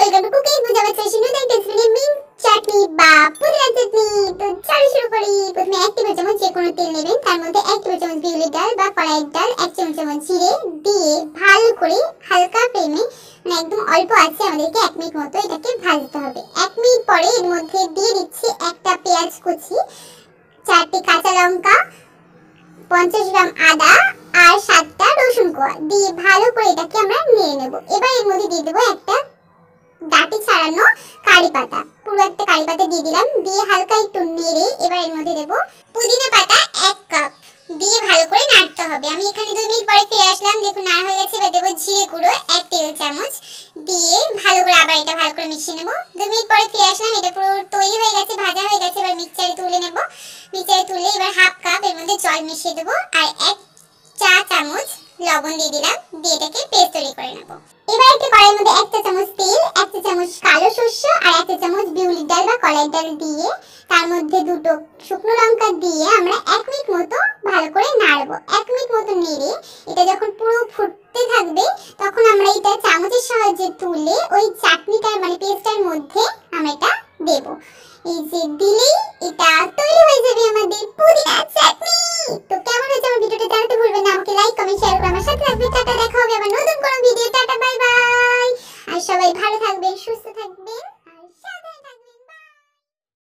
Welcome to cooking with Javed fresh new recipe mint chutney বা পুদিনা চাটনি। তো চলো শুরু করি। প্রথমে 1 টেবিল চামচ যে কোনো তেল নেবেন, তার মধ্যে 1 টেবিল চামচ বিউলির ডাল বা কড়াইয়ের ডাল, 1 চামচ জিরে দিয়ে ভালো করে হালকা ফ্লেমে একদম অল্প আছে আমাদেরকে 1 মিনিট মতো এটাকে ভাজতে হবে। 1 মিনিট পরে এর মধ্যে দিয়ে দিচ্ছি একটা পেঁয়াজ কুচি, 4টি কাঁচা লঙ্কা, 50 গ্রাম আদা আর 7টা রসুন কোয়া দিয়ে ভালো করে এটাকে আমরা নেড়ে নেব। এবার এর মধ্যে দিয়ে দেব একটা ডাটি ছাড়ানো কারি পাতা, পুরো একটা কারি পাতা দিয়ে দিলাম। দিয়ে হালকা একটু নেড়ে এবার এর মধ্যে দেব পুদিনা পাতা 1 কাপ দিয়ে ভালো করে নাড়তে হবে। আমি এখানে 2 মিনিট পরে ফিরে আসলাম, দেখুন নাড়া হয়ে গেছে। এবার দেব জিরে গুঁড়ো 1 টেবিল চামচ দিয়ে ভালো করে আবার এটা ভালো করে মিশিয়ে নেব। 2 মিনিট পরে ফিরে আসলাম, এটা পুরো তৈরি হয়ে গেছে, ভাজা হয়ে গেছে। এবার মিক্সচারে তুলে নেব। মিক্সচারে তুলে এবার হাফ কাপ এর মধ্যে জল মিশিয়ে দেব আর 1 চা চামচ লবণ দিয়ে দিলাম, দিয়ে এটাকে পেস্ট তৈরি করে নেব। এবার একটা কড়াইয়ের মধ্যে 1 চা চামচ তেল, 1 চা চামচ কালো সরষে আর 1 চা চামচ বিউলির ডাল বা কলাইয়ের ডাল দিয়ে তার মধ্যে 2টো শুকনো লঙ্কা দিয়ে আমরা 1 মিনিট মতো ভালো করে নাড়ব। 1 মিনিট মতো নেড়ে এটা যখন পুরো ফুটতে থাকবে তখন আমরা এটা চামচের সাহায্যে তুলে ওই চাটনিটার মানে পেস্টটার মধ্যে আমরা এটা দেব। এই যে দিলেই এটা তৈরি হয়ে যাবে আমাদের পুদিনা চাটনি। তো কেমন হয়েছে আমার ভিডিওটা জানাতে ভুলবেন না, আমাকে লাইক কমেন্ট শেয়ার করে আমার সাথে থাকবেন। টাটা, দেখা হবে আবার নতুন কোনো ভিডিও। টাটা, বাই বাই। আর সবাই ভালো থাকবেন, সুস্থ থাকবেন।